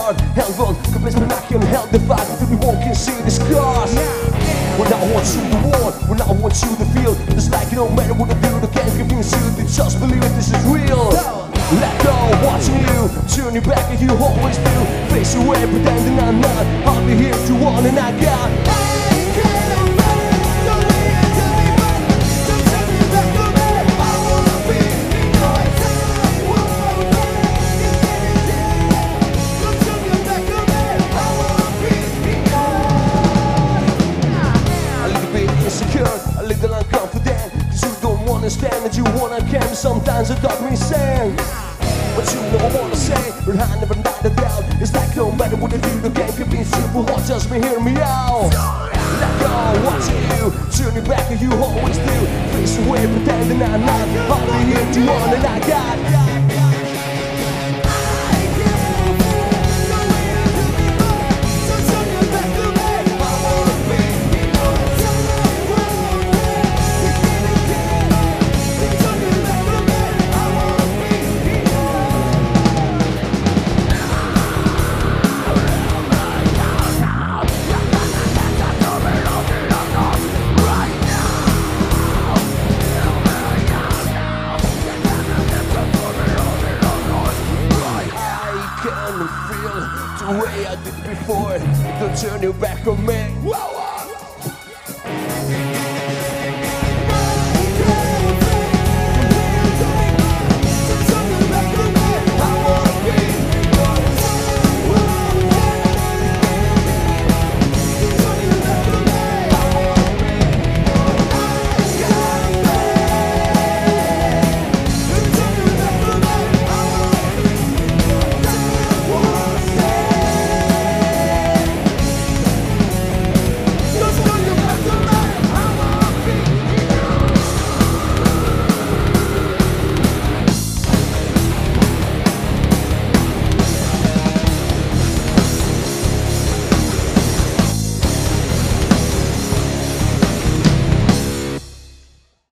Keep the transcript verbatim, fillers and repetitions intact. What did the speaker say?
heart. Held on, convince me I can help the fight until we won't can see the scars. When I want you to want, when I want you to feel, it's like it don't matter what I do, I can't convince you to just believe it, this is real. Let go, watching you, turn your back and you always do. Face away, pretending I'm not, I'll be here to want and I got. A little unconfident, cause you don't understand that you wanna carry sometimes a dark me sand. But you never wanna say, but I never died a doubt. It's like no matter what I do, the game can be simple, or just me, hear me out. Let go, watching you, turn your back and you always do. Face away, pretending I'm not, I'll be here to want and I got. The way I did before, don't turn your back on me. Whoa.